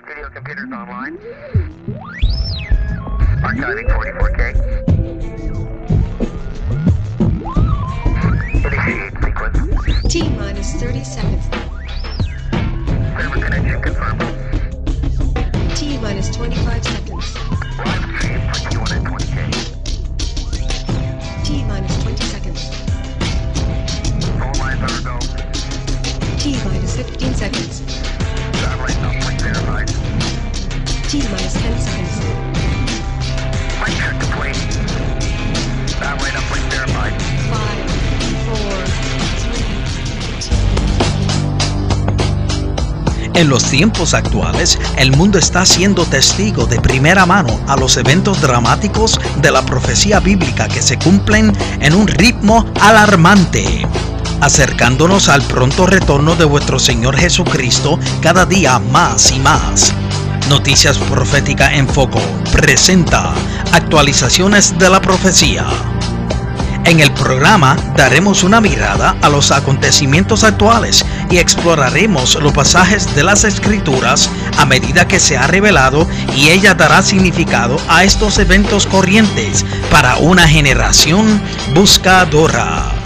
Video computers online. Archiving 44K. Initiate sequence. T-minus 30 seconds. Server connection confirmed. T-minus 25 seconds. Live stream 21 and 20K. T-minus 20 seconds. Phone lines are go. T-minus 15 seconds. Satellite uplink verified. T-minus 10 seconds. Flight check complete. Satellite uplink verified. 5, 4, 3, 2. En los tiempos actuales, el mundo está siendo testigo de primera mano a los eventos dramáticos de la profecía bíblica que se cumplen en un ritmo alarmante, acercándonos al pronto retorno de vuestro Señor Jesucristo cada día más y más. Noticias Profética en Foco presenta actualizaciones de la profecía. En el programa daremos una mirada a los acontecimientos actuales y exploraremos los pasajes de las Escrituras a medida que se ha revelado, y ella dará significado a estos eventos corrientes para una generación buscadora.